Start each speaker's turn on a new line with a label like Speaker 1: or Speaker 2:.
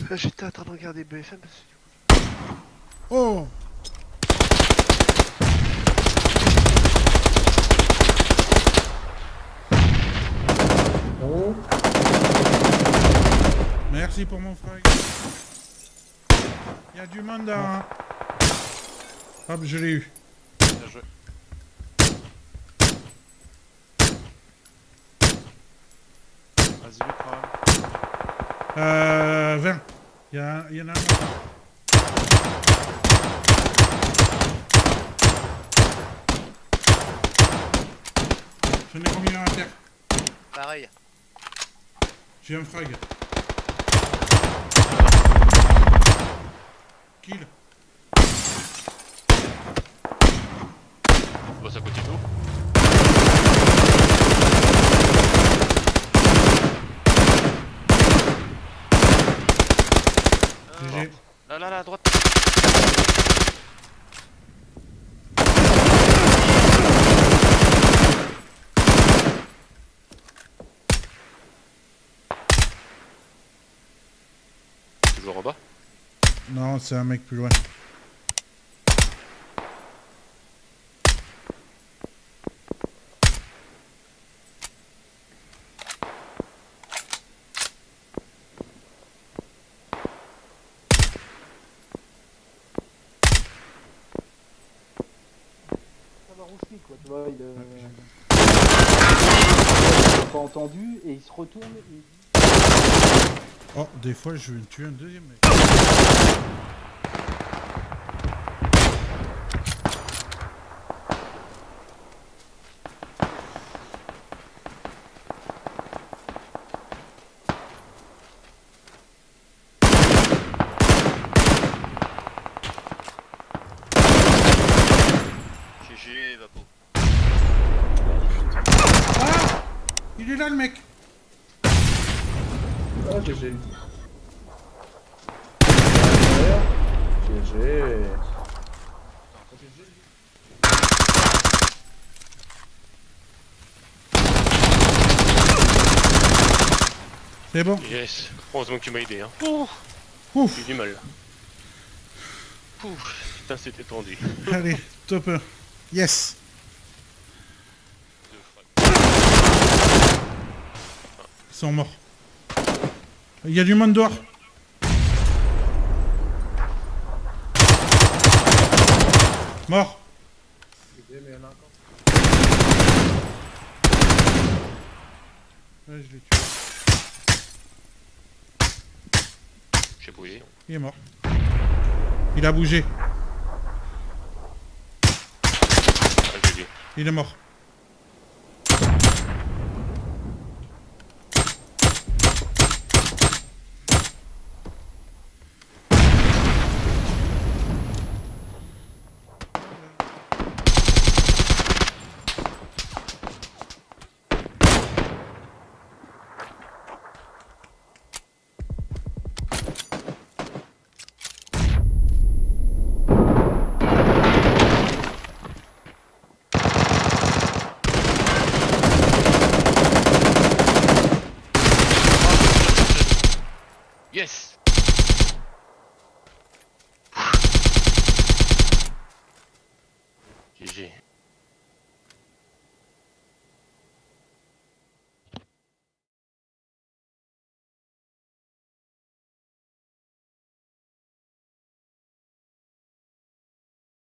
Speaker 1: J'étais en train de regarder BFM parce que...
Speaker 2: Oh!
Speaker 3: Oh.
Speaker 2: Merci pour mon frag. Il y a du monde hein. Hop, je l'ai eu.
Speaker 1: Bien joué. Vas-y, vite quand même.
Speaker 2: 20. Il y en a un. J'en ai combien à terre?
Speaker 1: Pareil.
Speaker 2: J'ai un frag. Kill.
Speaker 4: Bah ça continue tout.
Speaker 2: GG.
Speaker 1: Là, à droite.
Speaker 4: Toujours en bas.
Speaker 2: Non, c'est un mec plus loin.
Speaker 3: Aussi, quoi, tu vois, il a pas entendu et il se retourne et il dit...
Speaker 2: Oh, des fois je vais tuer un deuxième mec.
Speaker 4: GG, Vapo.
Speaker 2: Ah! Il est là le mec!
Speaker 3: Ah, GG. GG.
Speaker 2: C'est bon?
Speaker 4: Yes. Heureusement que tu m'as aidé hein.
Speaker 2: Ouf!
Speaker 4: J'ai eu du mal. Ouf. Putain c'était tendu.
Speaker 2: Allez, top 1. Yes!
Speaker 4: Deux frags.
Speaker 2: Ils sont morts. Il y a du monde dehors. Mort. Ouais, je l'ai tué.
Speaker 4: J'ai brûlé.
Speaker 2: Il est mort. Il a bougé.
Speaker 4: Ah, GG.
Speaker 2: Il est mort.
Speaker 4: Yes.